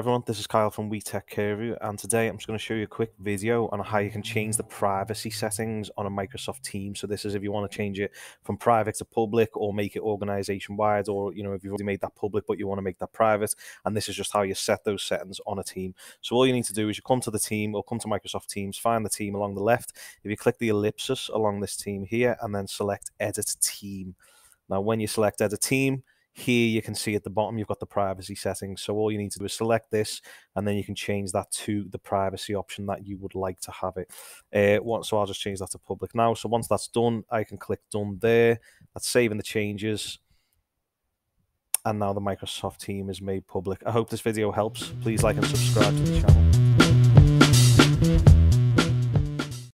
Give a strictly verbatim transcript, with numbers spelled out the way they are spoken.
everyone, this is Kyle from WeTechCareOfYou, and today I'm just going to show you a quick video on how you can change the privacy settings on a Microsoft Team. So this is if you want to change it from private to public, or make it organization-wide, or you know if you've already made that public but you want to make that private. And this is just how you set those settings on a team. So all you need to do is you come to the team, or come to Microsoft Teams, find the team along the left. If you click the ellipsis along this team here, and then select Edit Team. Now when you select Edit Team, here you can see at the bottom you've got the privacy settings. So all you need to do is select this, and then you can change that to the privacy option that you would like to have it. Uh, what, so I'll just change that to public now. So once that's done, I can click done there. That's saving the changes. And now the Microsoft Team is made public. I hope this video helps. Please like and subscribe to the channel.